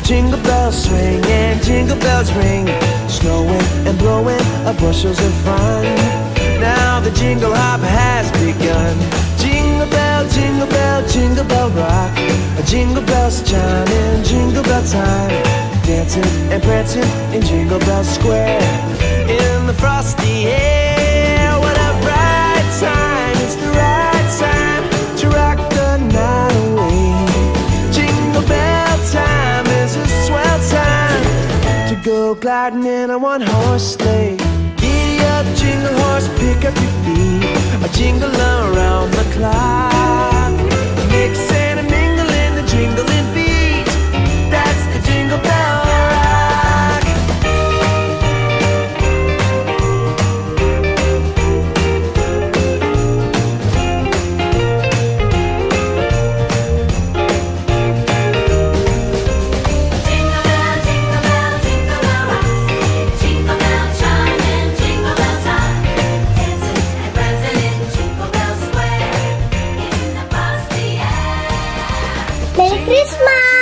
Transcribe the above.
jingle bells swing and jingle bells ring, snowing and blowing bushels of fun. Now the jingle hop has begun. Jingle bell, jingle bell, jingle bell rock. Jingle bells chime in jingle bell time, dancing and prancing in Jingle Bell Square. In the frosty air, what a bright time. It's the right time to rock the night away. Jingle bell time is a swell time to go gliding in a one-horse sleigh. Giddy up, jingle horse, pick up your feet, a jingle around the clock. Mix and a mingle in the jingling beat. That's the Jingle Bell Rock. Jingle bell, jingle bell, jingle bell rock. Jingle bell chime in jingle bell time, dancing and prancing in Jingle Bell Square. In the frosty air. Merry Christmas!